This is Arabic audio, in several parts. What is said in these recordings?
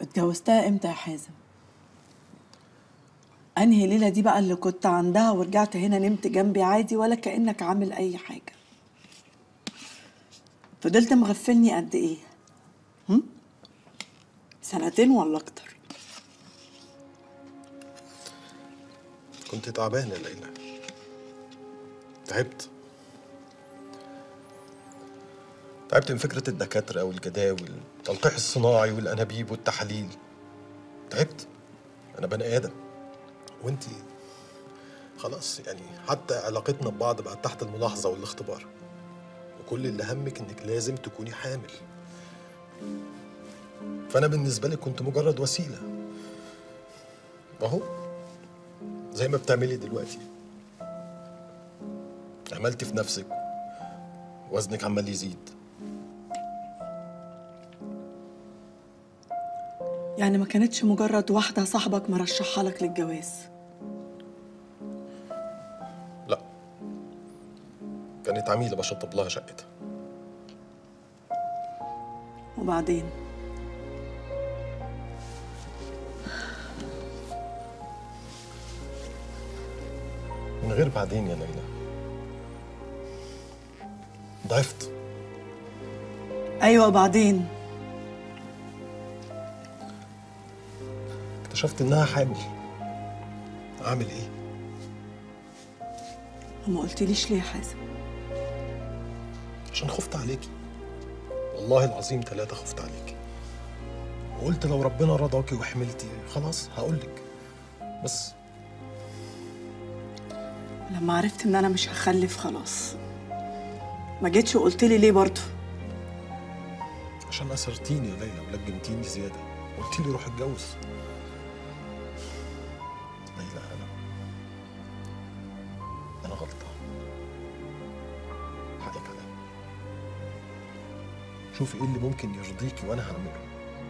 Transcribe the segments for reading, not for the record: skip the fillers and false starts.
اتجوزتها امتى يا حازم؟ انهي ليلة دي بقى اللي كنت عندها ورجعت هنا نمت جنبي عادي ولا كأنك عامل اي حاجة؟ فضلت مغفلني قد ايه؟ سنتين ولا اكتر؟ كنت تعبان يا ليلى، تعبت من فكرة الدكاترة والجداول والتلقيح الصناعي والأنابيب والتحاليل. تعبت، أنا بني آدم وأنتي خلاص، يعني حتى علاقتنا ببعض بقت تحت الملاحظة والاختبار، وكل اللي همك إنك لازم تكوني حامل. فأنا بالنسبة لك كنت مجرد وسيلة، أهو زي ما بتعملي دلوقتي. عملتي في نفسك، وزنك عمال يزيد. يعني ما كانتش مجرد واحدة صاحبك مرشحها لك للجواز؟ لا، كانت عميلة بشطب لها شقتها. وبعدين؟ من غير بعدين يا ليلى، ضعفت. ايوه بعدين؟ اكتشفت انها حامل. اعمل ايه؟ وما قلتليش ليه يا حازم؟ عشان خفت عليكي، والله العظيم 3 خفت عليكي، وقلت لو ربنا رضاكي وحملتي خلاص هقولك. بس لما عرفت ان انا مش هخلف خلاص ما جيتش وقلتلي ليه برضه؟ عشان أسرتيني يا ليلى ولجمتيني زيادة، قلت لي روح اتجوز. ليلى أنا غلطان، حقك عليا. شوفي إيه اللي ممكن يرضيكي وأنا هعمله.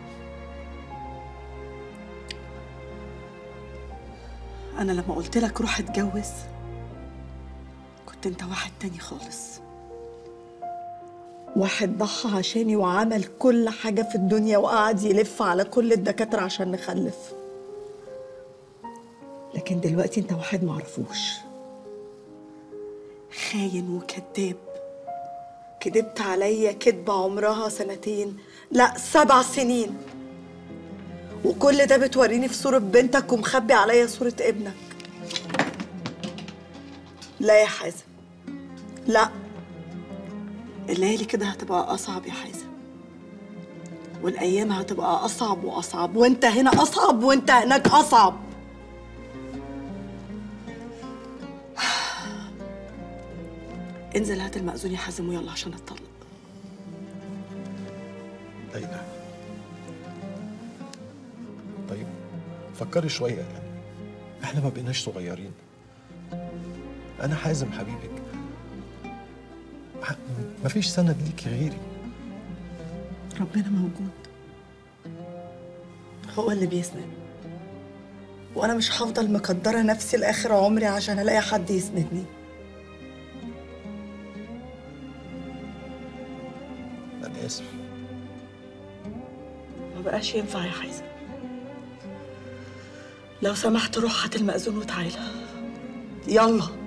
أنا لما قلت لك روح اتجوز كنت أنت واحد تاني خالص، واحد ضحى عشاني وعمل كل حاجة في الدنيا وقعد يلف على كل الدكاترة عشان نخلف. لكن دلوقتي أنت واحد معرفوش، خاين وكذاب. كدبت عليا كدبة عمرها 2 لا 7 سنين، وكل ده بتوريني في صورة بنتك ومخبي عليا صورة ابنك. لا يا حازم، لا، الليالي كده هتبقى أصعب يا حازم، والأيام هتبقى أصعب وأصعب، وأنت هنا أصعب وأنت هناك أصعب. انزل هات المأذون يا حازم ويلا عشان اتطلق. ليلى طيب فكري شوية، يعني احنا ما بقيناش صغيرين. أنا حازم حبيبك، مفيش سند ليكي غيري. ربنا موجود، هو اللي بيسند، وأنا مش هفضل مقدرة نفسي لآخر عمري عشان ألاقي حد يسندني. أنا آسف. ما بقاش ينفع يا حازم، لو سمحت روح هات المأذون وتعالى يلا.